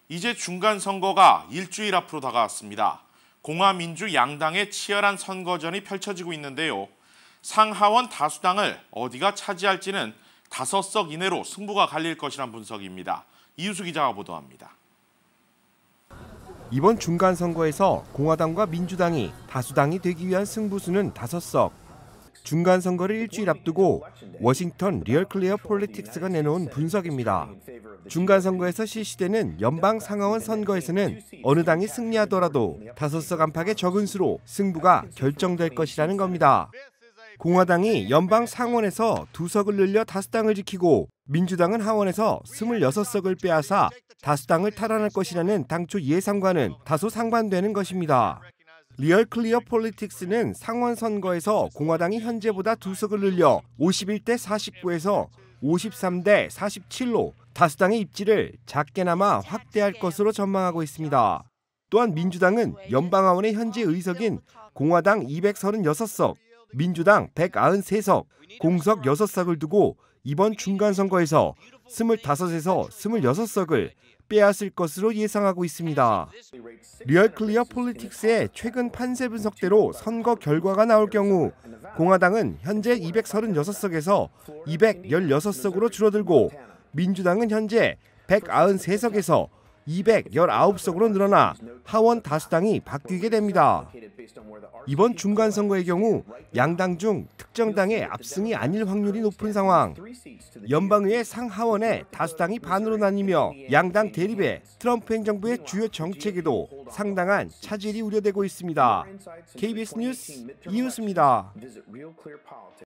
이제 중간선거가 일주일 앞으로 다가왔습니다. 공화민주 양당의 치열한 선거전이 펼쳐지고 있는데요. 상하원 다수당을 어디가 차지할지는 5석 이내로 승부가 갈릴 것이란 분석입니다. 이유수 기자가 보도합니다. 이번 중간선거에서 공화당과 민주당이 다수당이 되기 위한 승부수는 5석. 중간선거를 일주일 앞두고 워싱턴 리얼클리어 폴리틱스가 내놓은 분석입니다. 중간선거에서 실시되는 연방 상하원 선거에서는 어느 당이 승리하더라도 5석 안팎의 적은 수로 승부가 결정될 것이라는 겁니다. 공화당이 연방 상원에서 2석을 늘려 다수당을 지키고 민주당은 하원에서 26석을 빼앗아 다수당을 탈환할 것이라는 당초 예상과는 다소 상반되는 것입니다. 리얼 클리어 폴리틱스는 상원 선거에서 공화당이 현재보다 2석을 늘려 51대 49에서 53대 47로 다수당의 입지를 작게나마 확대할 것으로 전망하고 있습니다. 또한 민주당은 연방하원의 현재 의석인 공화당 236석, 민주당 193석, 공석 6석을 두고 이번 중간선거에서 25에서 26석을 빼앗을 것으로 예상하고 있습니다. 리얼 클리어 폴리틱스의 최근 판세 분석대로 선거 결과가 나올 경우 공화당은 현재 236석에서 216석으로 줄어들고 민주당은 현재 193석에서 219석으로 늘어나 하원 다수당이 바뀌게 됩니다. 이번 중간선거의 경우 양당 중 특정 당의 압승이 아닐 확률이 높은 상황, 연방의회 상하원의 다수당이 반으로 나뉘며 양당 대립에 트럼프 행정부의 주요 정책에도 상당한 차질이 우려되고 있습니다. KBS 뉴스 이유수입니다.